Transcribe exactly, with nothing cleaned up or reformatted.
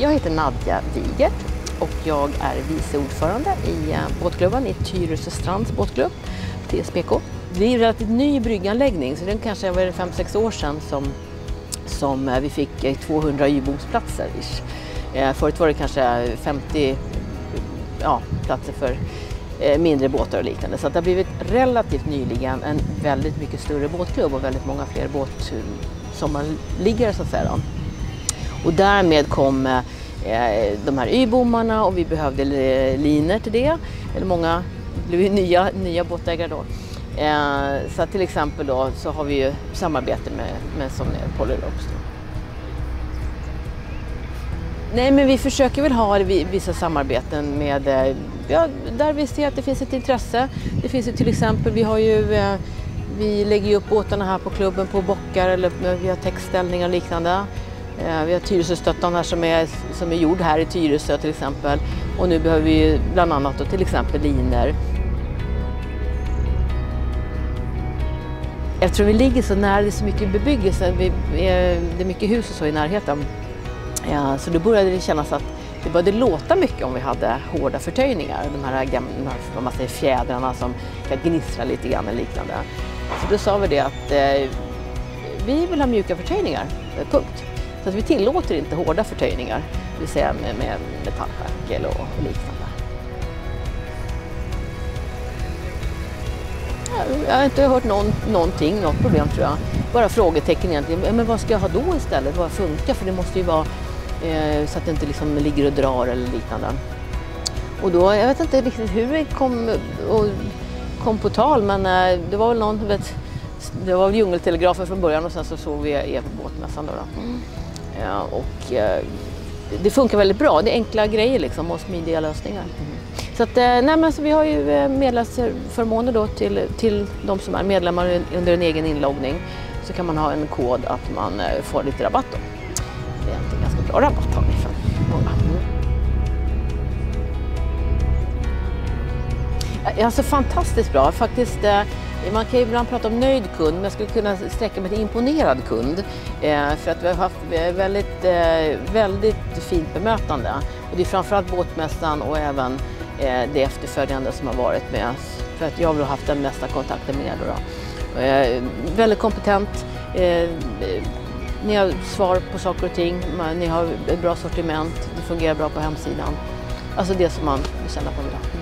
Jag heter Nadja Wigert och jag är vice ordförande i båtklubben i Tyresö Strands båtklubb, T S B K. Det är en relativt ny brygganläggning, så det kanske var fem sex år sedan som, som vi fick tvåhundra ubåtsplatser. Förut var det kanske femtio ja, platser för mindre båtar och liknande. Så det har blivit relativt nyligen en väldigt mycket större båtklubb och väldigt många fler båtsommarliggare så att säga. Och därmed kom eh, de här y-bommarna och vi behövde liner till det. Eller många blev ju nya, nya båtägare då. Eh, så till exempel då så har vi ju samarbete med, med som är Polylops. Nej, men vi försöker väl ha vissa samarbeten med, ja, där vi ser att det finns ett intresse. Det finns ju till exempel, vi har ju, vi lägger ju upp båtarna här på klubben på bockar eller vi har textställningar och liknande. Vi har Tyresöstöttan här som är, som är gjord här i Tyresö till exempel. Och nu behöver vi bland annat då till exempel liner. Eftersom vi ligger så nära, det är så mycket bebyggelse, vi, det är mycket hus och så i närheten. Ja, så då började det kännas att det började låta mycket om vi hade hårda förtöjningar. De här gamla, vad man säger, fjädrarna som kan gnistra lite grann eller liknande. Så då sa vi det att eh, vi vill ha mjuka förtöjningar, punkt. Så att vi tillåter inte hårda förtöjningar, det vill säga med, med metallskärkel och, och liknande. Jag har inte hört någon, någonting, något problem tror jag. Bara frågetecken egentligen, men vad ska jag ha då istället? Vad funkar? För det måste ju vara eh, så att det inte liksom ligger och drar eller liknande. Och då, jag vet inte riktigt hur det kom, och kom på tal, men eh, det var väl någon, vet, det var väl djungeltelegrafen från början och sen så såg vi er på båtmässan då. då. Mm. Ja, och eh, det funkar väldigt bra, det är enkla grejer liksom och smidiga lösningar. Mm. Så att, nej, men så vi har ju medlemsförmåner då till, till de som är medlemmar under en egen inloggning. Så kan man ha en kod att man får lite rabatt då. Det är en ganska bra rabatt har vi för många. Mm. Alltså fantastiskt bra. Faktiskt, man kan ju ibland prata om nöjd kund, men jag skulle kunna sträcka mig till imponerad kund. För att vi har haft väldigt, väldigt fint bemötande. Och det är framförallt båtmässan och även det efterföljande som har varit med oss. För att jag har haft den mesta kontakten med er då. då. Eh, väldigt kompetent. Eh, ni har svar på saker och ting. Ni har ett bra sortiment. Det fungerar bra på hemsidan. Alltså det som man vill känna på idag.